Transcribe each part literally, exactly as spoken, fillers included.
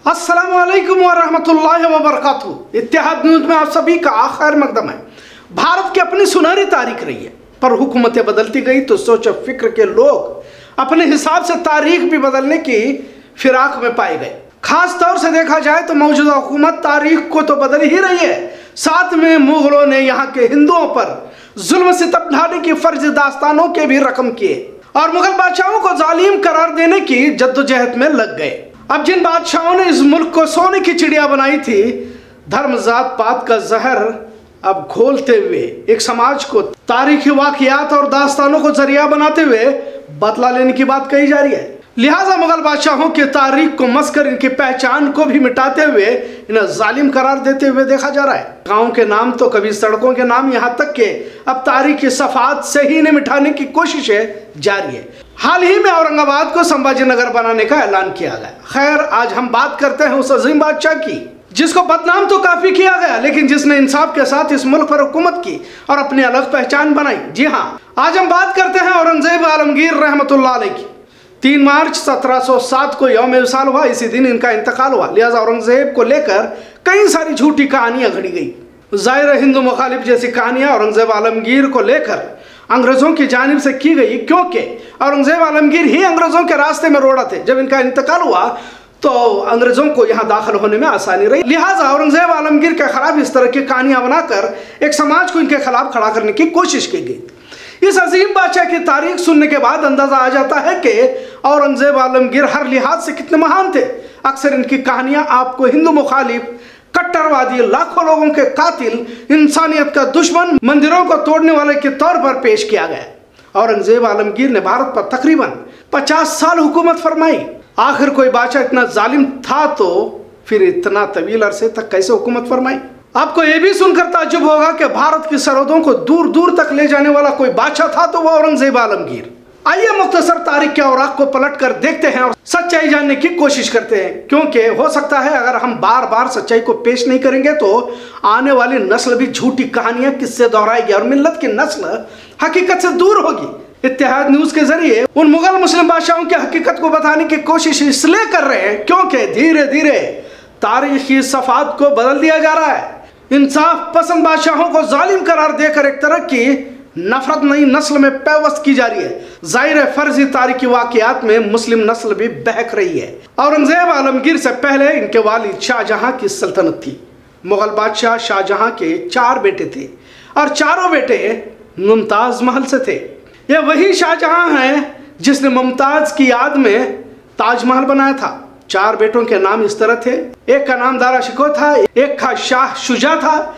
अस्सलामुअलैकुम वरहमतुल्लाहि वबरकातुहू। इत्तेहाद न्यूज़ में आप सभी का खैर मकदम है। भारत की अपनी सुनहरी तारीख रही है, पर हुकूमतें बदलती गई तो सोच और फिक्र के लोग अपने हिसाब से तारीख भी बदलने की फिराक में पाए गए। खास तौर से देखा जाए तो मौजूदा हुकूमत तारीख को तो बदल ही रही है, साथ में मुगलों ने यहाँ के हिंदुओं पर जुल्म सितम ढाने की फर्जी दास्तानों के भी रकम किए और मुगल बादशाहों को जालिम करार देने की जद्दोजहद में लग गए। अब जिन बादशाहों ने इस मुल्क को सोने की चिड़िया बनाई थी, धर्म जात पात का जहर अब घोलते हुए एक समाज को तारीखी वाकयात और दास्तानों को जरिया बनाते हुए बदला लेने की बात कही जा रही है। लिहाजा मुगल बादशाहों की तारीख को मसकर इनकी पहचान को भी मिटाते हुए इन्हें जालिम करार देते हुए देखा जा रहा है। गाँव के नाम तो कभी सड़कों के नाम, यहाँ तक के अब तारीखी सफात से ही इन्हें मिटाने की कोशिशें जारी है। हाल ही में औरंगाबाद को संभाजी नगर बनाने का ऐलान किया गया। खैर, आज हम बात करते हैं उस अजीम बादशाह की जिसको बदनाम तो काफी किया गया, लेकिन जिसने इंसाफ के साथ इस मुल्क पर हुकूमत की और अपनी अलग पहचान बनाई। जी हाँ, आज हम बात करते हैं औरंगजेब आलमगीर रहमतुल्लाह अलैह की। तीन मार्च सत्रह सौ सात को यौम विसाल हुआ, इसी दिन इनका इंतकाल हुआ। लिहाजा औरंगजेब को लेकर कई सारी झूठी कहानियां घड़ी गई। जाहिर हिंदू मुखालिफ जैसी कहानियां औरंगजेब आलमगीर को लेकर अंग्रेजों की जानिब से की गई, क्योंकि औरंगजेब आलमगीर ही अंग्रेजों के रास्ते में रोड़ा थे। जब इनका इंतकाल हुआ तो अंग्रेजों को यहाँ दाखिल होने में आसानी रही। लिहाजा औरंगजेब आलमगीर के खिलाफ इस तरह की कहानियां बनाकर एक समाज को इनके खिलाफ खड़ा करने की कोशिश की गई। इस अजीम बादशाह की तारीख सुनने के बाद अंदाजा आ जाता है कि औरंगजेब आलमगीर हर लिहाज से कितने महान थे। अक्सर इनकी कहानियां आपको हिंदू मुखालिफ, कट्टरवादी, लाखों लोगों के कातिल, इंसानियत का दुश्मन, मंदिरों को तोड़ने वाले के तौर पर पेश किया गया। औरंगजेब आलमगीर ने भारत पर तकरीबन पचास साल हुकूमत फरमाई। आखिर कोई बादशाह इतना जालिम था तो फिर इतना तवील अरसे तक कैसे हुकूमत फरमाई? आपको यह भी सुनकर ताज्जुब होगा कि भारत की सरहदों को दूर दूर तक ले जाने वाला कोई बादशाह था तो वह औरंगजेब आलमगीर। आइए मुख्तसर तारीख के औराक को पलट कर देखते हैं और सच्चाई जानने की कोशिश करते हैं, क्योंकि हो सकता है अगर हम बार बार सच्चाई को पेश नहीं करेंगे तो आने वाली नस्ल भी झूठी कहानियां किससे दोहराएगी और मिल्लत की नस्ल हकीकत से दूर होगी। इत्तेहाद न्यूज के जरिए उन मुगल मुस्लिम बादशाहों की हकीकत को बताने की कोशिश इसलिए कर रहे हैं क्योंकि धीरे धीरे तारीखी सफात को बदल दिया जा रहा है। इंसाफ पसंद बादशाहों को जालिम करार देकर एक तरह की नफरत नई नस्ल में पैवस्त की जा रही है। जाहिर है फर्जी तारीखी वाकयात में मुस्लिम नस्ल भी बहक रही है। औरंगजेब आलमगीर से पहले इनके वालिद शाहजहां की सल्तनत थी। मुगल बादशाह शाहजहां के चार बेटे थे और चारों बेटे मुमताज महल से थे। यह वही शाहजहां है जिसने मुमताज की याद में ताजमहल बनाया था। चार बेटों के नाम इस तरह थे। एक का नाम दारा शिकोह था, एक का शाह शुजा था,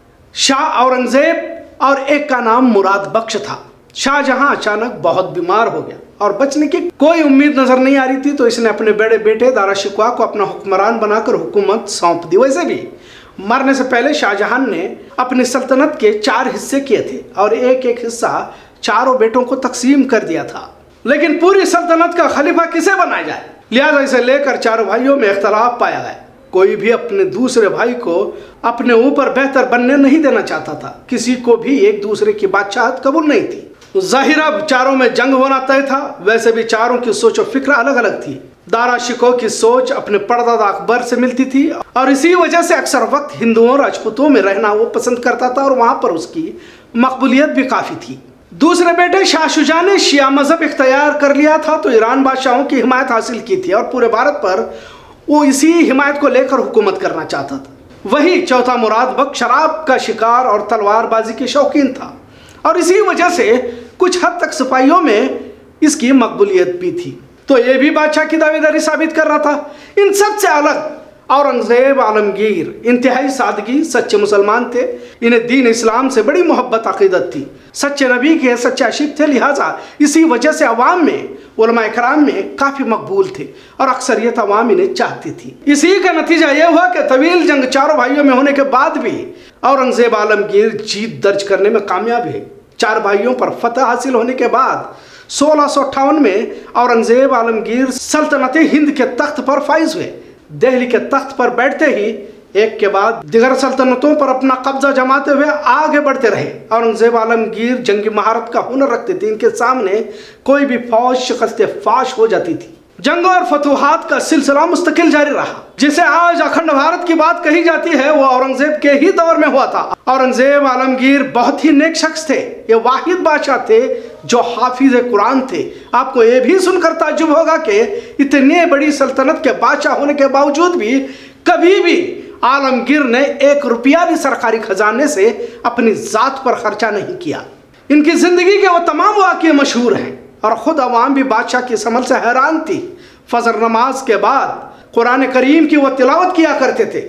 शाह औरंगजेब, और एक का नाम मुराद बख्श था। शाहजहां अचानक बहुत बीमार हो गया और बचने की कोई उम्मीद नजर नहीं आ रही थी, तो इसने अपने बड़े बेटे दारा शिकोह को अपना हुक्मरान बनाकर हुकूमत सौंप दी। वैसे भी मरने से पहले शाहजहां ने अपनी सल्तनत के चार हिस्से किए थे और एक एक हिस्सा चारों बेटों को तकसीम कर दिया था। लेकिन पूरी सल्तनत का खलीफा किसे बनाया जाए, लिहाजा इसे लेकर चारों भाइयों में इख्तलाफ पाया गया। कोई भी अपने दूसरे भाई को अपने ऊपर बेहतर बनने नहीं देना चाहता था। किसी को भी एक दूसरे की बादशाहत कबूल नहीं थी। जाहिर अब चारों में जंग होना तय था। वैसे भी चारों की सोच और फिक्र अलग अलग थी। दारा शिकोह की सोच अपने परदादा अकबर से मिलती थी और इसी वजह से अक्सर वक्त हिंदुओं राजपूतों में रहना वो पसंद करता था और वहां पर उसकी मकबूलियत भी काफी थी। दूसरे बेटे शाह शुजा ने शिया मजहब इख्तियार कर लिया था, तो ईरान बादशाहों की हिमायत हासिल की थी और पूरे भारत पर वो इसी हिमायत को लेकर हुकूमत करना चाहता था। वही चौथा मुराद बख्श शराब का शिकार और तलवारबाजी के शौकीन था और इसी वजह से कुछ हद तक सिपाहियों में इसकी मकबूलियत भी थी। तो ये भी बादशाह की दावेदारी साबित कर रहा था। इन सब से अलग औरंगजेब आलमगीर इंतहाई सादगी, सच्चे मुसलमान थे। इन्हें दीन इस्लाम से बड़ी मोहब्बत अकीदत थी। सच्चे नबी के सच्चे आशिक थे। लिहाजा इसी वजह से अवाम में, उलमा इकराम में काफ़ी मकबूल थे और अक्सरियत अवाम इन्हें चाहती थी। इसी का नतीजा यह हुआ कि तवील जंग चारों भाइयों में होने के बाद भी औरंगजेब आलमगीर जीत दर्ज करने में कामयाब है। चार भाइयों पर फतह हासिल होने के बाद सोलह सौ अट्ठावन में औरंगजेब आलमगीर सल्तनत हिंद के तख्त पर फाइज हुए। दिल्ली के तख्त पर बैठते ही एक के बाद दिगर सल्तनतों पर अपना कब्जा जमाते हुए आगे बढ़ते रहे। औरंगजेब आलमगीर जंगी महारत का हुनर रखते थे। इनके सामने कोई भी फौज शिकस्त फाश हो जाती थी। जंगों और फतूहात का सिलसिला मुस्तकिल जारी रहा। जिसे आज अखंड भारत की बात कही जाती है वो औरंगजेब के ही दौर में हुआ था। औरंगजेब आलमगीर बहुत ही नेक शख्स थे। ये वाहिद बादशाह थे जो हाफिज कुरान थे। आपको ये भी सुनकर ताज्जुब होगा कि इतने बड़ी सल्तनत के बादशाह होने के बावजूद भी कभी भी आलमगीर ने एक रुपया भी सरकारी खजाने से अपनी जात पर खर्चा नहीं किया। इनकी जिंदगी के वो तमाम वाक़ये मशहूर हैं और ख़ुद अवाम भी बादशाह की समझ से हैरान थी। फजर नमाज के बाद कुरान करीम की वो तिलावत किया करते थे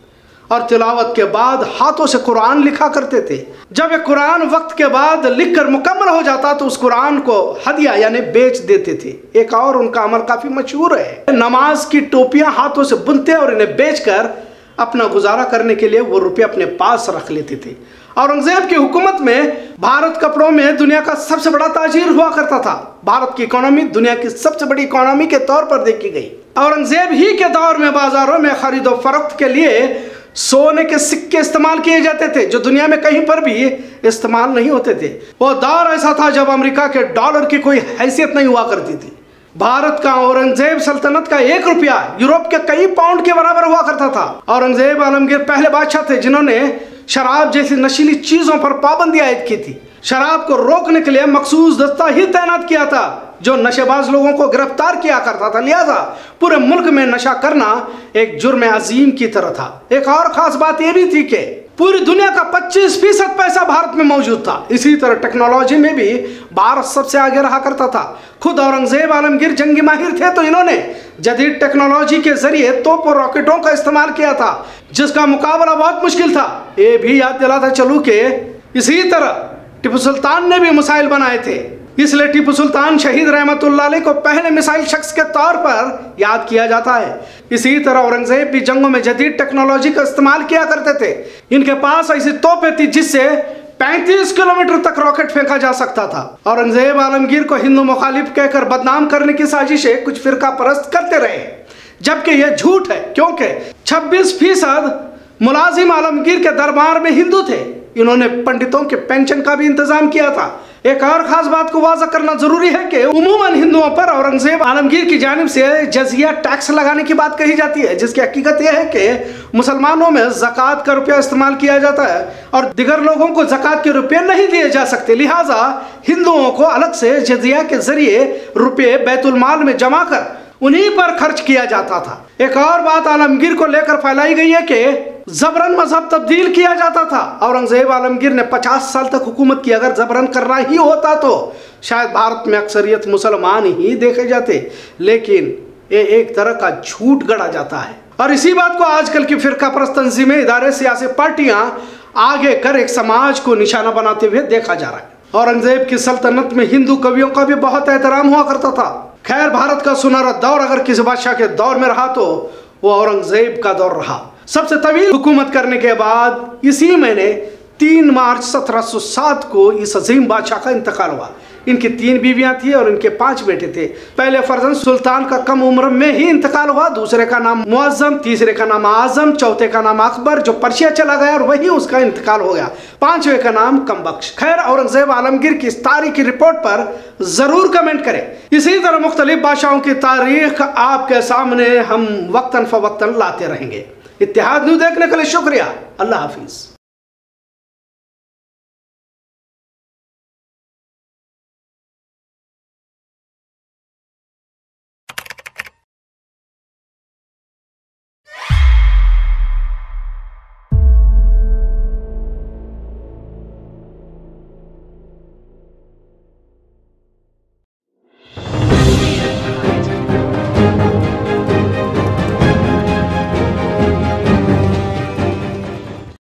और तिलावत के बाद हाथों से कुरान लिखा करते थे। जब ये कुरान वक्त के बाद लिखकर मुकम्मल हो जाता तो उस कुरान को हदिया यानी बेच देते थे। एक और उनका अमल काफ़ी मशहूर है, नमाज की टोपियां हाथों से बुनते और इन्हें बेचकर अपना गुजारा करने के लिए वो रुपये अपने पास रख लेते थे। औरंगजेब की हुकूमत में भारत कपड़ों में दुनिया का सबसे बड़ा ताजीर हुआ करता था। भारत की इकोनॉमी दुनिया की सबसे बड़ी इकोनॉमी के तौर पर देखी गई। औरंगजेब ही के दौर में बाजारों में खरीदो फरोख्त के लिए सोने के सिक्के इस्तेमाल किए जाते थे जो दुनिया में कहीं पर भी इस्तेमाल नहीं होते थे। वो दौर ऐसा था जब अमेरिका के डॉलर की कोई हैसियत नहीं हुआ करती थी। भारत का औरंगजेब सल्तनत का एक रुपया यूरोप के कई पाउंड के बराबर हुआ करता था। औरंगजेब आलमगीर पहले बादशाह थे जिन्होंने शराब जैसी नशीली चीजों पर पाबंदी आयद की थी। शराब को रोकने के लिए मखसूस दस्ता ही तैनात किया था जो नशेबाज लोगों को गिरफ्तार किया करता था। लिहाजा पूरे मुल्क में नशा करना एक जुर्म अजीम की तरह था। एक और खास बात यह भी थी कि पूरी दुनिया का पच्चीस फीसद पैसा भारत में मौजूद था। इसी तरह टेक्नोलॉजी में भी भारत सबसे आगे रहा करता था। खुद औरंगजेब आलमगीर जंगी माहिर थे तो इन्होंने जदीद टेक्नोलॉजी के जरिए तोप और रॉकेटों का इस्तेमाल किया था जिसका मुकाबला बहुत मुश्किल था। ये भी याद दिलाता चलूं कि इसी तरह टीपू सुल्तान ने भी मिसाइल बनाए थे, इसलिए टीपू सुल्तान शहीद रहमतुल्लाह अलैह को पहले मिसाइल शख्स के तौर पर याद किया जाता है। इसी तरह औरंगजेब भी जंगों में जदीद टेक्नोलॉजी का इस्तेमाल किया करते थे। इनके पास ऐसी तोपें थी जिससे पैंतीस किलोमीटर तक रॉकेट फेंका जा सकता था। औरंगजेब आलमगीर को हिंदू मुखालिफ कहकर बदनाम करने की साजिशें कुछ फिरका परस्त करते रहे, जबकि यह झूठ है क्योंकि छब्बीस फीसद मुलाजिम आलमगीर के दरबार में हिंदू थे। इन्होंने पंडितों के पेंशन का भी इंतजाम किया था। एक और खास बात को वाज़ा करना जरूरी है कि उमूमन हिंदुओं पर औरंगजेब आलमगीर की जानिब से जजिया टैक्स लगाने की बात कही जाती है, जिसकी हकीकत यह है कि मुसलमानों में ज़कात का रुपया इस्तेमाल किया जाता है और दिगर लोगों को ज़कात के रुपये नहीं दिए जा सकते। लिहाजा हिंदुओं को अलग से जजिया के जरिए रुपये बैतुल माल में जमा कर उन्हीं पर खर्च किया जाता था। एक और बात आलमगीर को लेकर फैलाई गई है कि जबरन मजहब तब्दील किया जाता था। औरंगजेब आलमगीर ने पचास साल तक हुकूमत की। अगर जबरन करना ही होता तो शायद भारत में अक्सरियत मुसलमान ही देखे जाते, लेकिन ये एक तरह का झूठ गढ़ा जाता है और इसी बात को आजकल की फिरका परस्त तंजीमें, इदारे, सियासी पार्टियां आगे कर एक समाज को निशाना बनाते हुए देखा जा रहा है। औरंगजेब की सल्तनत में हिंदू कवियों का भी बहुत एहतराम हुआ करता था। खैर, भारत का सुनहरा दौर अगर किसी बादशाह के दौर में रहा तो वो औरंगजेब का दौर रहा। सबसे तवील हुकूमत करने के बाद इसी महीने तीन मार्च सत्रह सौ सात को इस अजीम बादशाह का इंतकाल हुआ। इनकी तीन बीवियां थी और इनके पांच बेटे थे। पहले फर्जंद सुल्तान का कम उम्र में ही इंतकाल हुआ, दूसरे का नाम मुअज्जम, तीसरे का नाम आजम, चौथे का नाम अकबर जो पर्शिया चला गया और वही उसका इंतकाल हो गया, पांचवें का नाम कमबख्श। खैर, औरंगजेब आलमगीर की इस तारीखी रिपोर्ट पर जरूर कमेंट करें। इसी तरह मुख्तलिफ बादशाहों की तारीख आपके सामने हम वक्तन फवक्तन लाते रहेंगे। इत्तेहाद न्यूज़ देखने के लिए शुक्रिया। अल्लाह हाफिज।